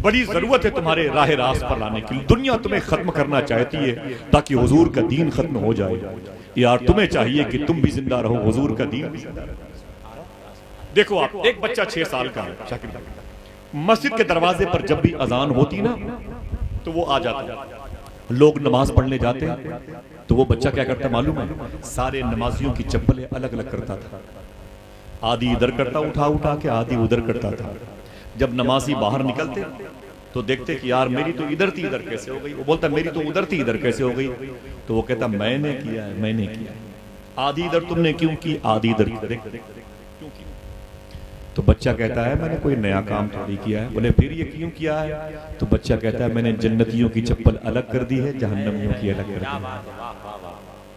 बड़ी जरूरत है तुम्हारे राह रास्त पर लाने की। दुनिया तुम्हें खत्म करना चाहती है ताकि हुजूर का दीन खत्म हो जाए। यार तुम्हें चाहिए कि तुम भी जिंदा रहो, हुजूर का दीन भी जिंदा रहे। देखो आप, एक बच्चा 6 साल का है, शाकिर भाई, मस्जिद के दरवाजे पर जब भी अजान होती ना तो वो आ जाता। लोग नमाज पढ़ने जाते तो वो बच्चा क्या करता मालूम है? सारे नमाजियों की चप्पलें अलग अलग करता था। आधी इधर करता उठा उठा के, आधी उधर करता था। जब नमाजी बाहर निकलते तो देखते कि यार मेरी तो इधर थी इधर कैसे हो गई। वो बोलता मेरी तो उधर थी इधर कैसे हो गई। तो वो कहता मैंने किया है, मैंने किया है। आधी इधर तुमने क्यों की, आधी इधर क्यों की? तो बच्चा कहता है मैंने कोई नया काम थोड़ी किया है। बोले फिर ये क्यों किया है? तो बच्चा कहता है मैंने जन्नतियों की चप्पल अलग कर दी है, जहन्नमियों की अलग कर दी है।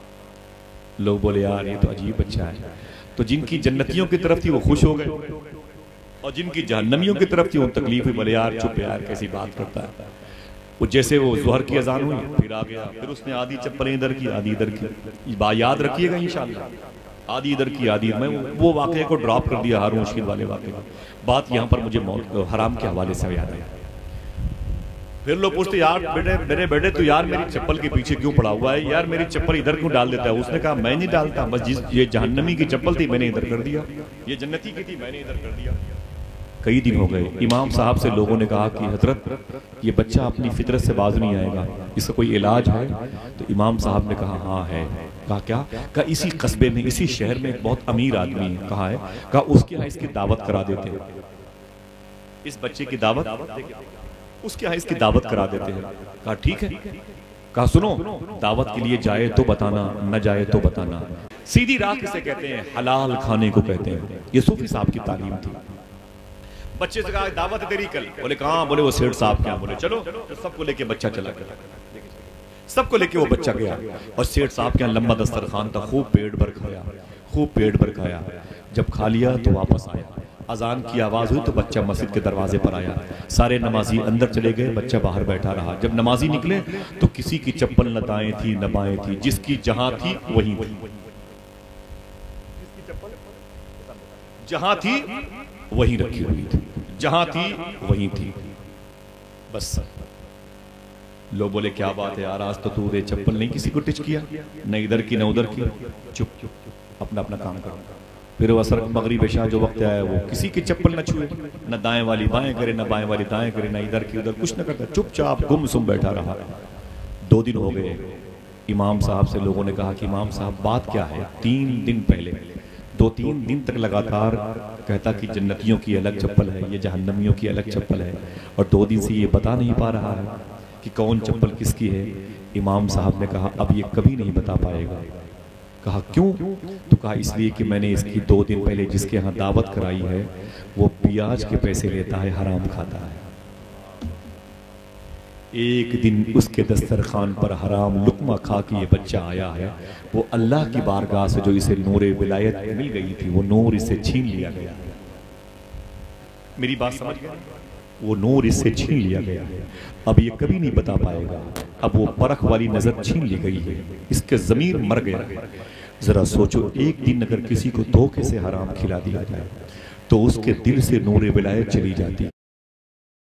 लोग बोले यार ये तो अजीब बच्चा है। तो जिनकी जन्नतियों की तरफ थी वो खुश हो गए, और जिनकी जहन्नमियों की तरफ थी वो तकलीफ हुई। बोले यार चुप यार, कैसी बात करता है। वो जैसे वो ज़ोहर की अजान हुई फिर आ गया, फिर उसने आधी चप्पलें इधर की आधी इधर की। याद रखिएगा इंशाल्लाह, आधी इधर की आधी। मैं वो वाक़े को ड्रॉप कर दिया, हारून रशीद वाले वाक़े का। बात यहाँ पर मुझे मौत हराम के हवाले से याद आया। फिर लोग पूछते यार बेटे मेरे बेटे तो यार मेरी चप्पल के पीछे क्यों पड़ा हुआ है, यार मेरी चप्पल इधर क्यों डाल देता है? उसने कहा मैं नहीं डालता, बस ये जहन्नमी की चप्पल थी मैंने इधर कर दिया, ये जन्नती की थी मैंने इधर कर दिया। कई दिन हो गए, इमाम साहब से लोगों ने कहा कि हजरत ये बच्चा अपनी फितरत से बाज नहीं आएगा, इसका कोई इलाज है? तो इमाम साहब ने कहा हाँ है। कहा क्या? कहा इसी कस्बे में इसी शहर में एक बहुत अमीर आदमी है। कहा है? कहा उसके यहाँ इसकी दावत करा देते हैं, इस बच्चे की दावत उसके यहाँ इसकी दावत करा देते हैं। कहा ठीक है। कहा सुनो, दावत के लिए जाए तो बताना, न जाए तो बताना। सीधी राह किसे कहते हैं? हलाल खाने को कहते हैं। ये सूफी साहब की तालीम थी। बच्चे से कहा दावत है तेरी कल। बोले कहाँ? बोले वो सेठ साहब क्या। बोले चलो। तो सबको लेके बच्चा चला गया, सबको लेके वो बच्चा गया और सेठ साहब के यहाँ लंबा दस्तरखान था। खूब पेट भर खाया, खूब पेट भर खाया। जब खा लिया तो वापस आया, अजान की आवाज हुई तो बच्चा मस्जिद के दरवाजे पर आया। सारे नमाजी अंदर चले गए, बच्चा बाहर बैठा रहा। जब नमाजी निकले तो किसी की चप्पल न दाएं थी न बाएं थी, जिसकी जहां थी वहीं थी, जहां थी वहीं रखी हुई थी, जहां थी वहीं थी। बस लोग बोले क्या बात है यार, आज तो तूने चप्पल नहीं किसी को टच किया, न इधर की न उधर की। चुप अपना अपना काम करो। फिर वो असर मगरिब इशा जो वक्त आया वो किसी की चप्पल न छुए, न दाएं वाली बाएं करे, न बाएं वाली दाएं करे, न इधर की उधर कुछ न करता, चुपचाप गुमसुम बैठा रहा। 2 दिन हो गए। इमाम साहब से लोगों ने कहा कि इमाम साहब बात क्या है? 3 दिन पहले 2-3 दिन तक लगातार कहता कि जन्नतियों की अलग चप्पल है, ये जहन्नमियों की अलग चप्पल है, और 2 दिन से ये बता नहीं पा रहा है कि कौन चप्पल किसकी है। इमाम साहब ने कहा अब ये कभी नहीं बता पाएगा। कहा क्यों? तो कहा इसलिए कि मैंने इसकी 2 दिन पहले जिसके यहाँ दावत कराई है वो प्याज के पैसे लेता है, हराम खाता है। एक दिन उसके दस्तरखान पर हराम लुकमा खा के ये बच्चा आया है। वो अल्लाह की बारगाह से जो इसे नूरे विलायत मिल गई थी वो नूर इससे छीन लिया गया। मेरी बात समझ गए? वो नूर इससे छीन लिया गया है। अब ये कभी नहीं बता पाएगा। अब वो परख वाली नजर छीन ली गई है, इसके ज़मीर मर गया है। जरा सोचो, एक दिन अगर किसी को धोखे से हराम खिला दिया जाए तो उसके दिल से नूरे विलायत चली जाती।